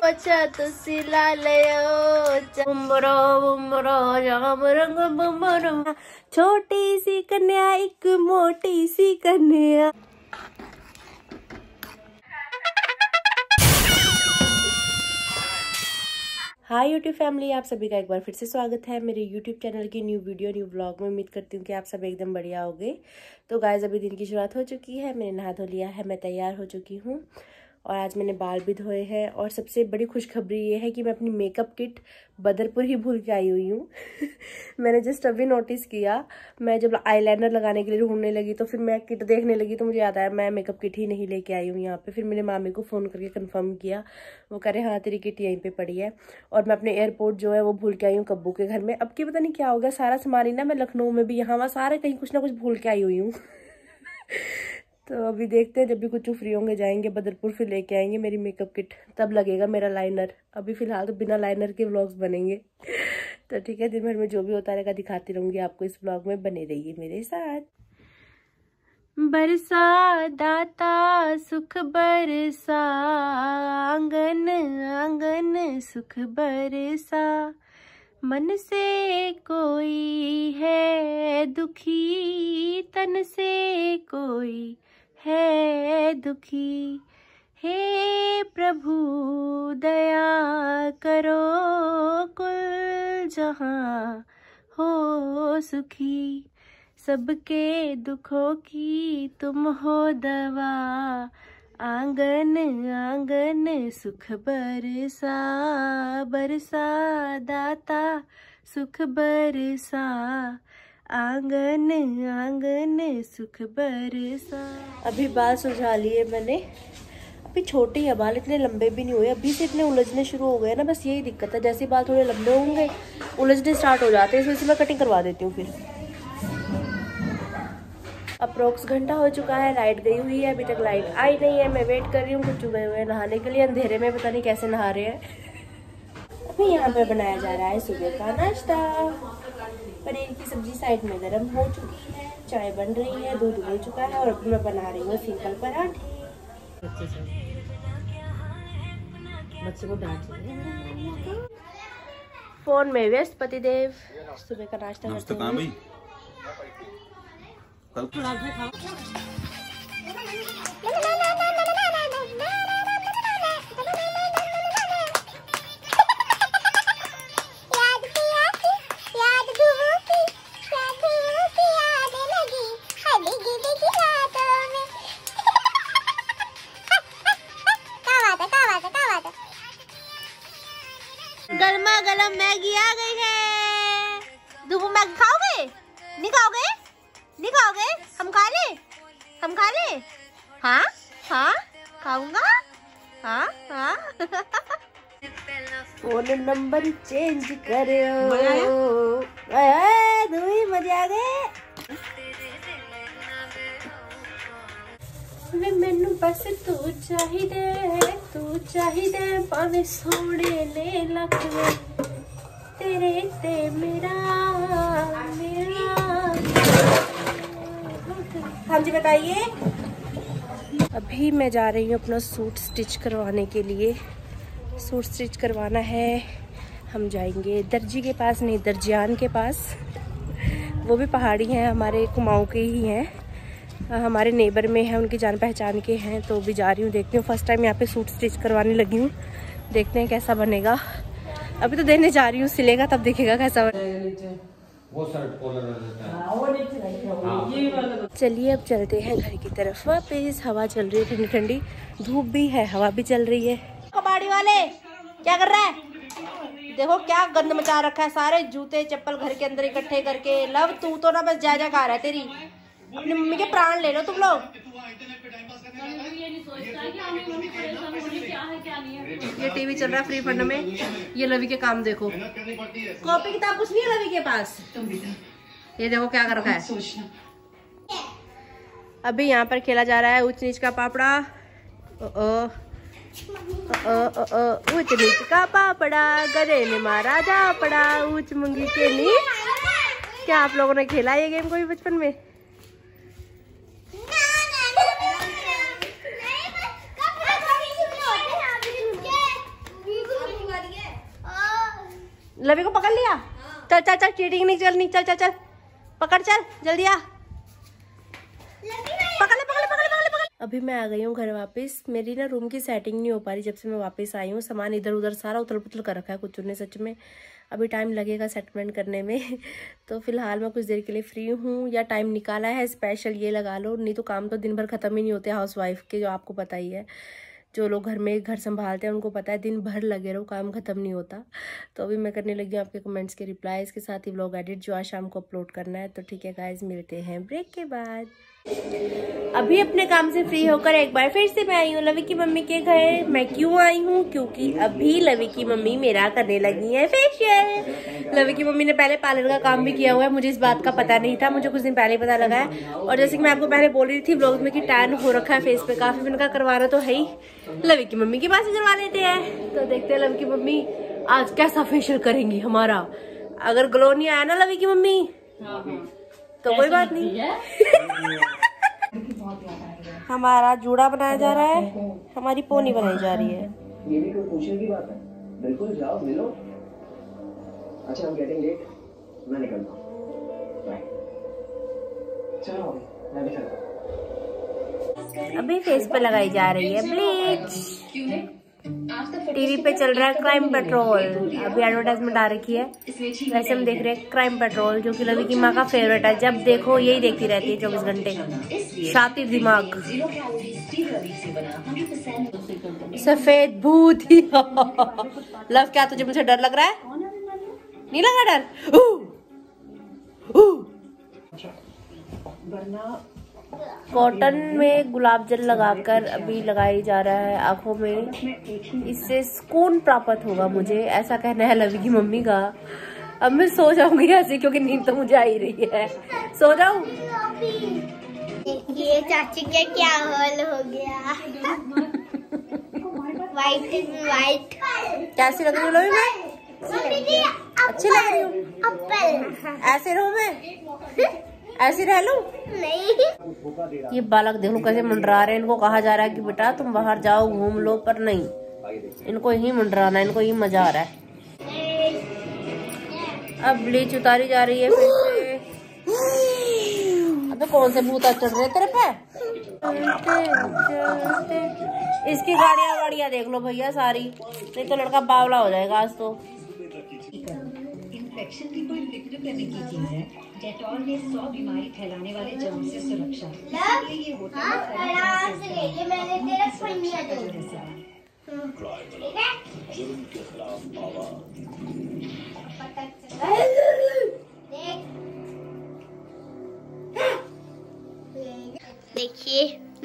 छत सिला ले बुमरो बुमरो जाम रंग बुमरो, छोटी सी कन्या एक मोटी सी कन्या। हाय यूट्यूब फैमिली, आप सभी का एक बार फिर से स्वागत है मेरे यूट्यूब चैनल की न्यू वीडियो न्यू ब्लॉग में। उम्मीद करती हूँ कि आप सब एकदम बढ़िया होंगे। तो गाइस, अभी दिन की शुरुआत हो चुकी है, मैंने नहा धो लिया है, मैं तैयार हो चुकी हूँ और आज मैंने बाल भी धोए हैं। और सबसे बड़ी खुशखबरी ये है कि मैं अपनी मेकअप किट बदरपुर ही भूल के आई हुई हूँ। मैंने जस्ट अभी नोटिस किया, मैं जब आईलाइनर लगाने के लिए ढूंढने लगी तो फिर मैं किट देखने लगी तो मुझे याद आया मैं मेकअप किट ही नहीं लेके आई हूँ यहाँ पे। फिर मैंने मामी को फ़ोन करके कंफर्म किया, वो कह रहे हाँ तेरी किट यहीं पे पड़ी है। और मैं अपने एयरपोर्ट जो है वो भूल के आई हूँ कब्बू के घर में। अब की पता नहीं क्या हो गया, सारा सामान ही ना, मैं लखनऊ में भी यहाँ वहाँ सारे कहीं कुछ ना कुछ भूल के आई हुई हूँ। तो अभी देखते हैं, जब भी कुछ फ्री होंगे जाएंगे बदरपुर, फिर लेके आएंगे मेरी मेकअप किट, तब लगेगा मेरा लाइनर। अभी फिलहाल तो बिना लाइनर के व्लॉग्स बनेंगे। तो ठीक है, दिन भर में जो भी होता रहेगा दिखाती रहूंगी आपको, इस व्लॉग में बने रहिए मेरे साथ। बरसा दाता सुख बरसा, आंगन आंगन सुख बरसा, मन से कोई है दुखी, तन से कोई है दुखी, हे प्रभु दया करो, कुल जहां हो सुखी, सबके दुखों की तुम हो दवा, आंगन आंगन सुख बरसा, बरसा दाता सुख बरसा, आंगन आंगन सुख बरसा। अभी बाल सुलझा लिए मैंने, अभी छोटे ही बाल, इतने लंबे भी नहीं हुए, अभी से इतने उलझने शुरू हो गए ना, बस यही दिक्कत है। जैसे बाल थोड़े लंबे होंगे उलझने स्टार्ट हो जाते हैं, इस वजह से मैं कटिंग करवा देती हूँ। फिर अप्रोक्स घंटा हो चुका है, लाइट गई हुई है, अभी तक लाइट आई नहीं है। मैं वेट कर रही हूँ, कुछ गए हुए हैं नहाने के लिए, अंधेरे में पता नहीं कैसे नहा रहे हैं। अभी यहाँ पर बनाया जा रहा है सुबह का नाश्ता। पनीर की सब्जी साइड में गर्म हो चुकी है, चाय बन रही है, दूध उबल चुका है और अभी मैं बना रही हूँ सिंपल पराठे। बच्चे को डांट फोन में व्यस्त पतिदेव सुबह का नाश्ता करते हैं। गर्मा गर्म मैगी आ गई है। धूप मैगी खाओगे? नहीं खाओगे? नहीं खाओगे? हम खा ले, हम खा ले। हाँ हाँ खाऊंगा, हाँ हाँ। फोन नंबर चेंज करो, दूई मजे आ गए। वे मैनू बस तू चाहिए पावे सोने ले लख वे, तेरे ते मेरा मेरा। हाँ जी बताइए। अभी मैं जा रही हूँ अपना सूट स्टिच करवाने के लिए। सूट स्टिच करवाना है, हम जाएंगे दर्जी के पास, नहीं दर्जियान के पास। वो भी पहाड़ी हैं, हमारे कुमाऊँ के ही हैं, हमारे नेबर में है, उनकी जान पहचान के हैं। तो भी जा रही हूँ, देखती हूँ। फर्स्ट टाइम यहाँ पे सूट स्टिच करवाने लगी हूँ, देखते हैं कैसा बनेगा। अभी तो देने जा रही हूँ, सिलेगा तब दिखेगा कैसा बनेगा। चलिए अब चलते हैं घर की तरफ वापस। हवा चल रही है ठंडी ठंडी, धूप भी है, हवा भी चल रही है। कबाड़ी वाले क्या कर रहा है? देखो क्या गंद मचा रखा है, सारे जूते चप्पल घर के अंदर इकट्ठे करके। लव तू तो ना बस जा खा रहा है, तेरी अपनी मम्मी के प्राण ले लो तुम लोग। ये टीवी चल रहा है फ्री फंड में, ये लवी के काम देखो, कॉपी किताब कुछ नहीं है लवी के पास। ये देखो क्या कर रखा है। अभी यहाँ पर खेला जा रहा है ऊंच नीच का पापड़ा। ऊंच नीच का पापड़ा, गधे ने मारा झापड़ा, ऊंच मुंगी के नीच। क्या आप लोगों ने खेला ये गेम कोई बचपन में? लवी को पकड़ लिया? चल चल चल, चीटिंग नहीं चलनी, चल चल चल पकड़, चल जल्दी आ, पकड़ ले पकड़ ले पकड़ ले पकड़ ले पकड़। अभी मैं आ गई हूँ घर वापस। मेरी ना रूम की सेटिंग नहीं हो पा रही जब से मैं वापस आई हूँ। सामान इधर उधर सारा उथल पुथल कर रखा है कुछ ने, सच में अभी टाइम लगेगा सेटलमेंट करने में। तो फिलहाल मैं कुछ देर के लिए फ्री हूँ, या टाइम निकाला है स्पेशल ये लगा लो, नहीं तो काम तो दिन भर खत्म ही नहीं होते हाउस वाइफ के, जो आपको पता ही है। जो लोग घर में घर संभालते हैं उनको पता है दिन भर लगे रहो, काम खत्म नहीं होता। तो अभी मैं करने लगी हूँ आपके कमेंट्स के रिप्लाई, इसके साथ ही व्लॉग एडिट जो आज शाम को अपलोड करना है। तो ठीक है गाइज, मिलते हैं ब्रेक के बाद। अभी अपने काम से फ्री होकर एक बार फिर से मैं आई हूँ लवी की मम्मी के घर। मैं क्यों आई हूँ? क्योंकि अभी लवी की मम्मी मेरा करने लगी है फेशियल। लवी की मम्मी ने पहले पार्लर का काम भी किया हुआ है, मुझे इस बात का पता नहीं था, मुझे कुछ दिन पहले पता लगा है। और जैसे कि मैं आपको पहले बोल रही थी व्लॉग में कि टैन हो रखा है फेस पे काफी, मैंने कहा करवाना तो है ही, लवी की मम्मी के पास ही करवा लेते हैं। तो देखते हैं लवी की मम्मी आज कैसा फेशियल करेंगी हमारा। अगर ग्लो नहीं आया ना लवी की मम्मी तो कोई बात नहीं। हमारा जूड़ा बनाया जा रहा है, हमारी पोनी बनाई जा रही है। ये भी कोई पूछने की बात है? बिल्कुल जाओ मिलो। अच्छा I'm getting late, मैं निकलता हूँ, बाय। चलो मैं भी चलता हूँ। अभी फेस पे लगाई जा रही है ब्लीच। टीवी पे चल रहा है क्राइम पेट्रोल, अभी एडवर्टाइजमेंट आ रखी है। वैसे हम देख रहे हैं क्राइम पेट्रोल, जो कि लवी की माँ का फेवरेट है, जब देखो यही देखती रहती है 24 घंटे। शातिर दिमाग, सफेद भूत ही। लव क्या तुझे मुझे डर लग रहा है? नहीं लगा डर? कॉटन में गुलाब जल लगाकर अभी लगाई जा रहा है आंखों में, इससे सुकून प्राप्त होगा मुझे, ऐसा कहना है लवी की मम्मी का। अब मैं सो जाऊंगी ऐसे, क्योंकि नींद तो मुझे आ ही रही है। सो जाऊं? ये चाची का क्या हाल हो गया। वाइट कैसी लग रही हूँ लवी मैं? अच्छी लग रही हूँ। ऐसे रहूं मैं? ऐसे रह लूं? नहीं। ये बालक देख लो कैसे मंडरा रहे हैं। इनको कहा जा रहा है कि बेटा तुम बाहर जाओ घूम लो, पर नहीं, इनको यही मंडराना है, इनको यही मजा आ रहा है। अब ब्लीच उतारी जा रही है फिर से। अबे कौन से भूत चढ़ रहे तेरे पे? इसकी गाड़ियां वाड़ियां देख लो भैया सारी, नहीं तो लड़का बावला हो जाएगा आज तो। इन्फेक्शन की कोई फिक्र करने की चीज है। डेटॉल ने 100 बीमारी फैलाने वाले जर्म से सुरक्षा। ये होता है मैंने तेरा सुनिया दो। जुर्म के खिलाफ आवाज। देखिए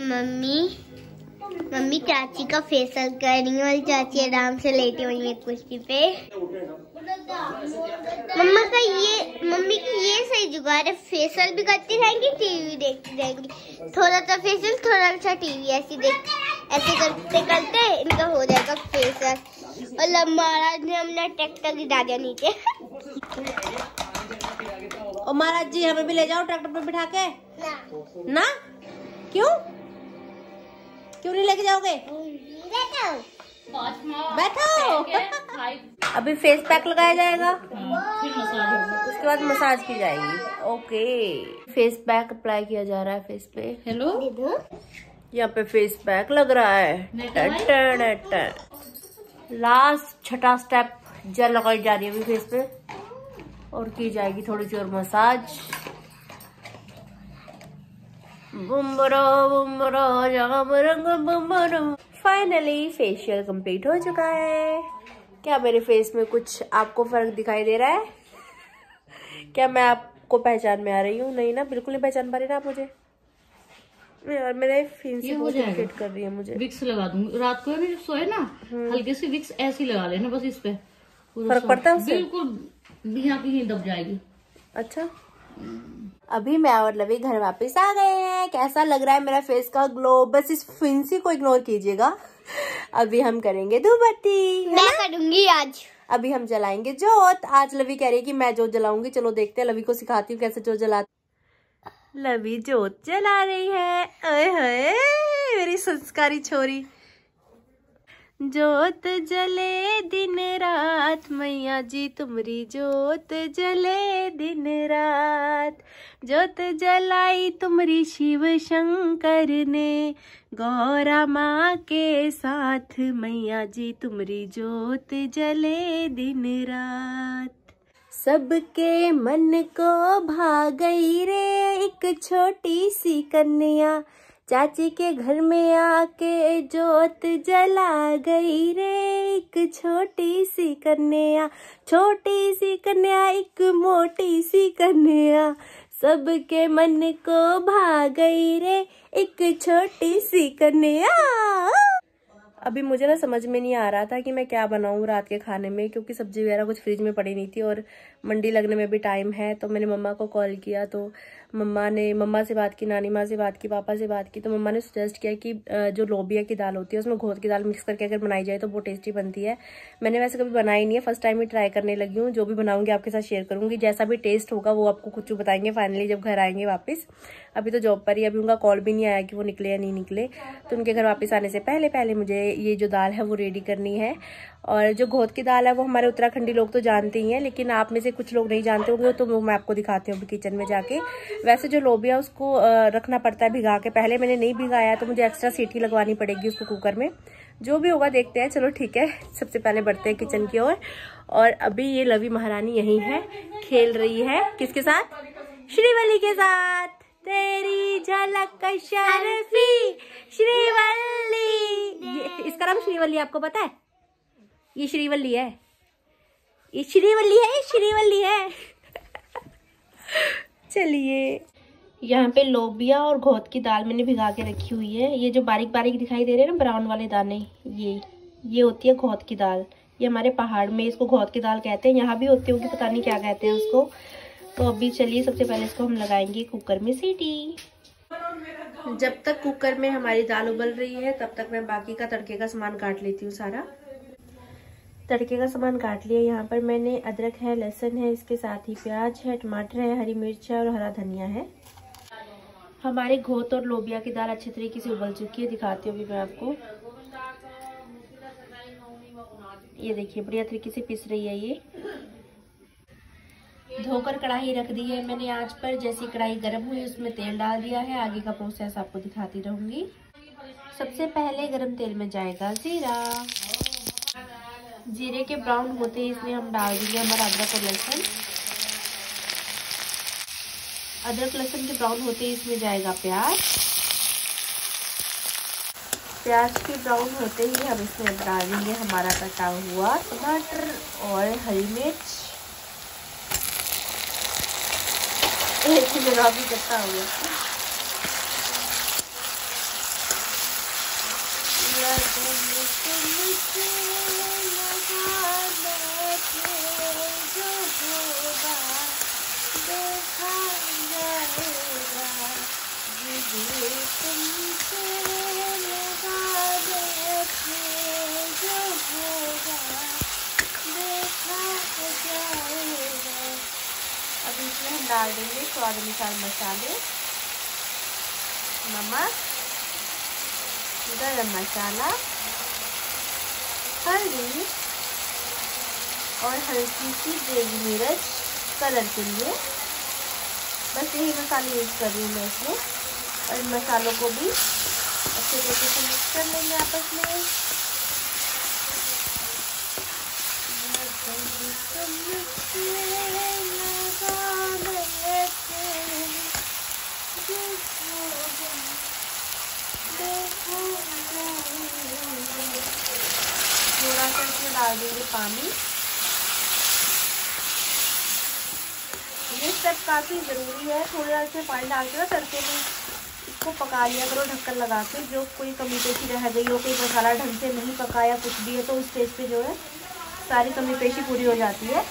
मम्मी चाची का फेशियल कर रही है, और चाची आराम से लेटी हुई है कुर्सी पे। मम्मी की ये सही जुगाड़ है, फेशियल भी करती रहेंगी, टीवी भी देखती रहेंगी। थोड़ा सा फेशियल थोड़ा सा टीवी, ऐसे करते करते इनका हो जाएगा फेशियल। और महाराज ने हमने ट्रैक्टर गिरा दिया नीचे। और महाराज जी हमें भी ले जाओ ट्रैक्टर पे बिठा के ना। क्यों नहीं लेके जाओगे? बैठो। अभी फेस पैक लगाया जाएगा, उसके बाद मसाज की जाएगी। ओके, फेस पैक अप्लाई किया जा रहा है फेस पे। हेलो, यहाँ पे फेस पैक लग रहा है। लास्ट छठा स्टेप, जेल लगाई जा रही है अभी फेस पे, और की जाएगी थोड़ी सी और मसाज। फाइनली फेशियल कंप्लीट हो चुका है। क्या मेरे फेस में कुछ आपको फर्क दिखाई दे रहा है? क्या मैं आपको पहचान में आ रही हूँ? नहीं ना, बिल्कुल नहीं पहचान पा रही ना आप मुझे। यार मेरे फिंसी बहुत इरिटेट कर रही है मुझे। विक्स लगा दूंगी रात को भी जब सोए ना, हल्की सी विक्स ऐसी लगा लेना बस, इस पे फर्क पड़ता है उससे? बिल्कुल यहाँ की दब जाएगी। अच्छा, अभी मैं और लवी घर वापस आ गए हैं। कैसा लग रहा है मेरा फेस का ग्लो? बस इस फिंसी को इग्नोर कीजिएगा। अभी हम करेंगे धूपबत्ती। मैं करूंगी आज। अभी हम जलाएंगे जोत। आज लवी कह रही है कि मैं जोत जलाऊंगी। चलो देखते हैं, लवी को सिखाती हूँ कैसे जोत जलाती। लवी जोत जला रही है। ओए होए, मेरी संस्कारी छोरी। जोत जले दिन रात, मैया जी तुमरी जोत जले दिन रात। जोत जलाई तुमरी शिव शंकर ने, गौरा माँ के साथ, मैया जी तुमरी जोत जले दिन रात। सबके मन को भा गई रे एक छोटी सी कन्या, चाची के घर में आके जोत जला गई रे एक छोटी सी कन्या। छोटी सी कन्या एक मोटी सी कन्या, सबके मन को भा गई रे एक छोटी सी कन्या। अभी मुझे ना समझ में नहीं आ रहा था कि मैं क्या बनाऊं रात के खाने में, क्योंकि सब्जी वगैरह कुछ फ्रिज में पड़ी नहीं थी और मंडी लगने में भी टाइम है। तो मैंने मम्मा को कॉल किया, तो मम्मा से बात की, नानी माँ से बात की, पापा से बात की। तो मम्मा ने सजेस्ट किया कि जो लोबिया की दाल होती है उसमें घोट की दाल मिक्स करके अगर बनाई जाए तो बहुत टेस्टी बनती है। मैंने वैसे कभी बनाई नहीं है, फर्स्ट टाइम ही ट्राई करने लगी हूँ। जो भी बनाऊंगी आपके साथ शेयर करूंगी, जैसा भी टेस्ट होगा वो आपको कुछ बताएंगे फाइनली जब घर आएंगे वापस। अभी तो जॉब पर ही, अभी उनका कॉल भी नहीं आया कि वो निकले या नहीं निकले। तो उनके घर वापस आने से पहले मुझे ये जो दाल है वो रेडी करनी है। और जो घोट की दाल है वो हमारे उत्तराखंडी लोग तो जानते ही हैं, लेकिन आप में से कुछ लोग नहीं जानते होंगे, तो वो मैं आपको दिखाती हूँ किचन में जाके। वैसे जो लोबिया उसको रखना पड़ता है भिगा के, पहले मैंने नहीं भिगाया तो मुझे एक्स्ट्रा सीटी लगवानी पड़ेगी उसको कुकर में। जो भी होगा देखते हैं, चलो ठीक है। सबसे पहले बढ़ते हैं किचन की ओर। और अभी ये लवी महारानी यही है, खेल रही है किसके साथ? श्रीवल्ली के साथ। तेरी झलक शर्फी श्रीवल्ली, इसका नाम श्रीवल्ली, आपको पता है? ये श्रीवल्ली है, ये श्रीवल्ली है, ये श्रीवल्ली है। चलिए, यहाँ पे लोबिया और घोट की दाल मैंने भिगा के रखी हुई है। ये जो बारीक बारीक दिखाई दे रहे हैं ना ब्राउन वाले दाने, ये होती है घोट की दाल। ये हमारे पहाड़ में इसको घोट की दाल कहते हैं, यहाँ भी होती होगी, पता नहीं क्या कहते हैं उसको। तो अभी चलिए सबसे पहले इसको हम लगाएंगे कुकर में सीटी। जब तक कुकर में हमारी दाल उबल रही है तब तक मैं बाकी का तड़के का सामान काट लेती हूँ सारा। तड़के का सामान काट लिया। यहाँ पर मैंने अदरक है, लहसुन है, इसके साथ ही प्याज है, टमाटर है, हरी मिर्च है और हरा धनिया है। हमारे घोट और लोबिया की दाल अच्छे तरीके से उबल चुकी है, दिखाती हूँ अभी मैं आपको। ये देखिए बढ़िया तरीके से पिस रही है। ये धोकर कढ़ाई रख दी है मैंने आंच पर। जैसी कढ़ाई गर्म हुई उसमें तेल डाल दिया है। आगे का प्रोसेस आपको दिखाती रहूंगी। सबसे पहले गरम तेल में जाएगा जीरा। जीरे के ब्राउन होते ही इसमें हम डाल देंगे हमारा अदरक और लहसुन। अदरक लहसुन के ब्राउन होते ही इसमें जाएगा प्याज। प्याज के ब्राउन होते ही हम इसमें डाल देंगे हमारा कटा हुआ टमाटर और हरी मिर्च। एक जगह भी कट्टा हो गया। अब इसमें हम डाल देंगे स्वाद अनुसार मसाले, नमक, गरम मसाला, हल्दी और हल्की सी देगी मिर्च कलर के लिए। बस यही मसाले यूज कर रही हूँ मैं इसमें। और इन मसालों को भी अच्छे तरीके से मिक्स कर लेंगे आपस में। थोड़ा सा इसमें डाल देंगे पानी। ये सब काफ़ी ज़रूरी है। थोड़ा इसमें पानी डाल के ना तड़के में इसको पका लिया करो ढक्कन लगा के। जो कोई कमी पेशी रह गई हो, कोई मसाला ढंग से नहीं पकाया कुछ भी है, तो उस स्टेज पे जो है सारी कमी पेशी पूरी हो जाती है।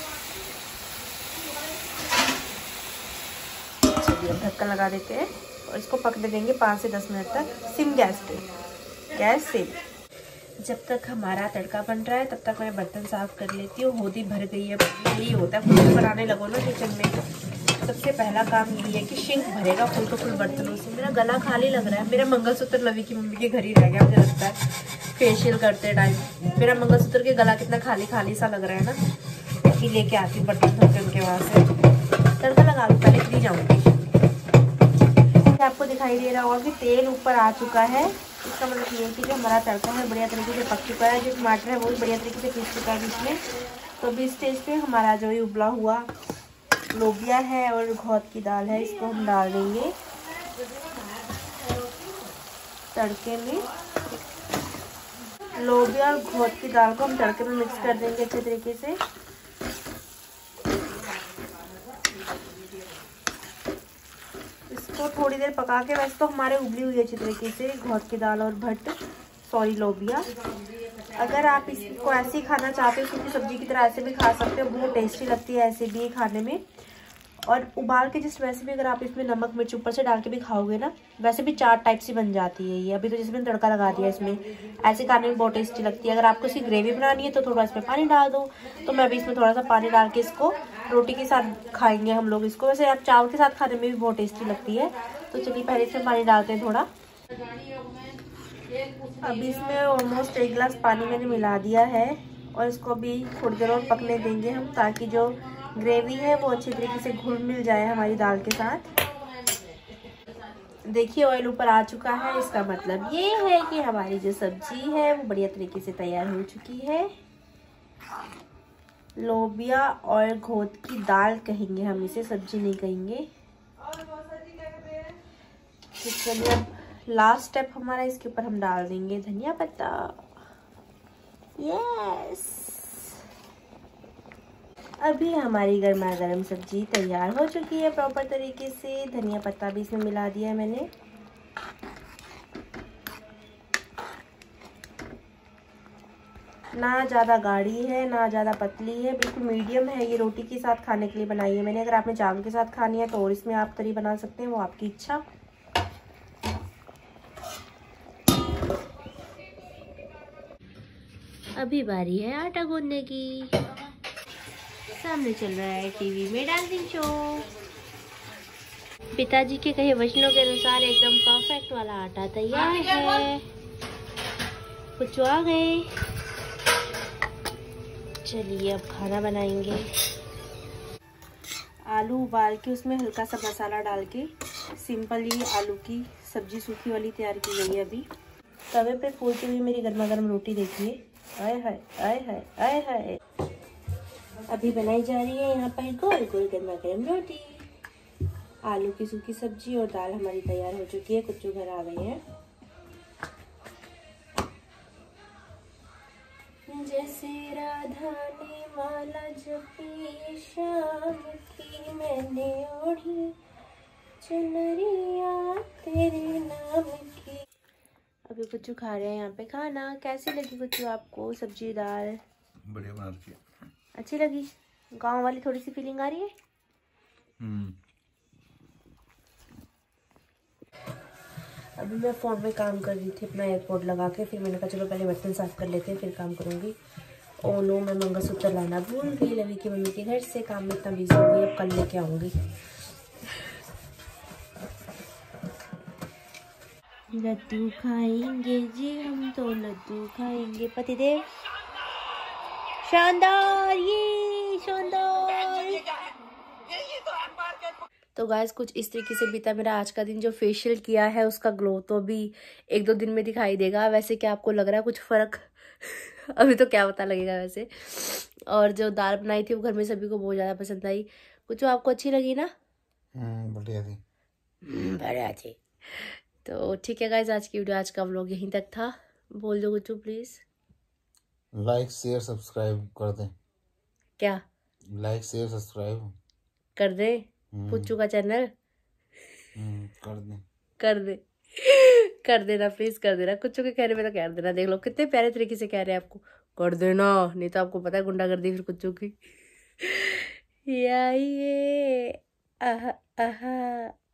चलिए अब ढक्कन लगा देते हैं और इसको पकने देंगे 5 से 10 मिनट तक सिम गैस पे। Gas sim. जब तक हमारा तड़का बन रहा है तब तक मैं बर्तन साफ कर लेती हूँ। होदी भर गई है, यही होता है। कुछ बनाने लगो ना किचन में सबसे पहला काम ये है कि सिंक भरेगा फुल तो फुल बर्तनों से। मेरा गला खाली लग रहा है। मेरा मंगलसूत्र लवी की मम्मी के घर ही रह गया मुझे लगता है, फेशियल करते टाइम। मेरा मंगलसूत्र के गला कितना खाली खाली सा लग रहा है ना, कि लेके आती हूँ बर्तन धो के उनके वहाँ से। तड़का लगा लूँ, पहले फ्री जाऊँगी। आपको दिखाई दे रहा होगा कि तेल ऊपर आ चुका है। इसका मतलब ये है कि जो हमारा तड़का है बढ़िया तरीके से पक चुका है। जो टमाटर है वो भी बढ़िया तरीके से पीस चुका है बीच में। तो अभी इस स्टेज पे हमारा जो ये उबला हुआ लोबिया है और घोट की दाल है, इसको हम डाल देंगे तड़के में। लोबिया और घोट की दाल को हम तड़के में मिक्स कर देंगे अच्छे तरीके से। इसको थोड़ी देर पका के, वैसे तो हमारे उबली हुई है अच्छी तरीके से घोट की दाल और लोबिया। अगर आप इसको ऐसे ही खाना चाहते हो सूखी सब्जी की तरह ऐसे भी खा सकते हो, बहुत टेस्टी लगती है ऐसे भी खाने में। और उबाल के जिस वैसे भी अगर आप इसमें नमक मिर्च ऊपर से डाल के भी खाओगे ना, वैसे भी चाट टाइप से बन जाती है ये। अभी तो जिसमें तड़का लगा दिया इसमें, ऐसे खाने में बहुत टेस्टी लगती है। अगर आपको इसकी ग्रेवी बनानी है तो थोड़ा इसमें पानी डाल दो। तो मैं अभी इसमें थोड़ा सा पानी डाल के इसको रोटी के साथ खाएंगे हम लोग इसको। वैसे आप चावल के साथ खाने में भी बहुत टेस्टी लगती है। तो चलिए पहले इसमें पानी डालते हैं थोड़ा। अभी इसमें ऑलमोस्ट 1 गिलास पानी मैंने मिला दिया है और इसको अभी थोड़ी देर और पकने देंगे हम, ताकि जो ग्रेवी है वो अच्छी तरीके से घुल मिल जाए हमारी दाल के साथ। देखिए ऑयल ऊपर आ चुका है, इसका मतलब ये है कि हमारी जो सब्जी है वो बढ़िया तरीके से तैयार हो चुकी है। लोबिया और घोट की दाल कहेंगे हम इसे, सब्जी नहीं कहेंगे। तो चलिए अब लास्ट स्टेप हमारा, इसके ऊपर हम डाल देंगे धनिया पत्ता। यस, अभी हमारी गर्मा गर्म सब्जी तैयार हो चुकी है प्रॉपर तरीके से। धनिया पत्ता भी इसमें मिला दिया है मैंने। ना ज़्यादा गाढ़ी है ना ज़्यादा पतली है, बिल्कुल मीडियम है। ये रोटी के साथ खाने के लिए बनाई है मैंने। अगर आपने चावल के साथ खानी है तो और इसमें आप तरी बना सकते हैं, वो आपकी इच्छा। अभी बारी है आटा गूंदने की। सामने चल रहा है टीवी में डांसिंग शो। पिताजी के कहे वचनों के अनुसार एकदम परफेक्ट वाला आटा तैयार है। कुछ आ गए। चलिए अब खाना बनाएंगे। आलू उबाल के उसमें हल्का सा मसाला डाल के सिंपली आलू की सब्जी सूखी वाली तैयार की गई है। अभी तवे पे फूलती हुई मेरी गर्मा गर्म रोटी देखिए। आय हाय आय हाय आय हाय। अभी बनाई जा रही है यहाँ पर गोल गोल गर्मा गर्म रोटी। आलू की सूखी सब्जी और दाल हमारी तैयार हो चुकी है। कुछ घर आ गए हैं। जैसे राधा ने माला जपी शाम की, मैंने ओढ़ी चुनरिया तेरे नाम की। अभी कुछ खा रहे हैं यहाँ पे खाना। कैसी लगी कुछ आपको सब्जी दाल? बढ़िया बना रखी है। अच्छी लगी? गांव वाली थोड़ी सी फीलिंग आ रही है। अभी मैं फोन में काम कर रही थी अपना एयरपोर्ट लगा के, फिर मैंने कहा चलो पहले बर्तन साफ कर लेते हैं फिर काम करूंगी। ओ नो, मैं मंगलसूत्र लाना भूल गई लवी की मम्मी के घर से। काम में इतना बिजी हो गई, अब कल लेके आऊंगी। लड्डू खाएंगे जी हम तो, लड्डू खाएंगे। पतिदेव शानदार, ये शानदार। तो गाइस कुछ इस तरीके से बीता मेरा आज का दिन। जो फेशियल किया है उसका ग्लो तो अभी 1-2 दिन में दिखाई देगा। वैसे क्या आपको लग रहा है कुछ फर्क? अभी तो क्या पता लगेगा वैसे। और जो दाल बनाई थी वो घर में सभी को बहुत ज़्यादा पसंद आई। कुछ आपको अच्छी लगी ना? बढ़िया थी। बढ़िया थी। तो ठीक है गाइस, आज की वीडियो, आज का व्लॉग यहीं तक था। बोल दो कुछ प्लीज। लाइक शेयर सब्सक्राइब कर दें। क्या लाइक शेयर सब्सक्राइब कर दे? पुच्चू का चैनल कर दें। कर दे, कर देना प्लीज, कर देना। कुछ के कहने में तो कर देना। देख लो कितने प्यारे तरीके से कह रहे हैं आपको, कर देना। नहीं तो आपको पता है गुंडागर्दी फिर कुछ की। ये आहा आहा।